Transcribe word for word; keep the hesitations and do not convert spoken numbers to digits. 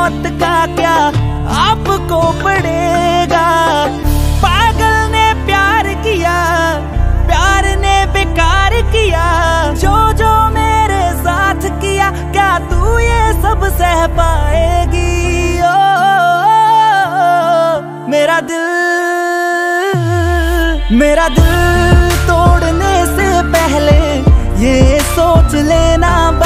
मौत का क्या आपको पड़ेगा। पागल ने प्यार किया, प्यार ने बेकार किया, जो जो मेरे साथ किया, क्या तू ये सब सह पाएगी। ओ, मेरा दिल मेरा दिल तोड़ने से पहले ये सोच लेना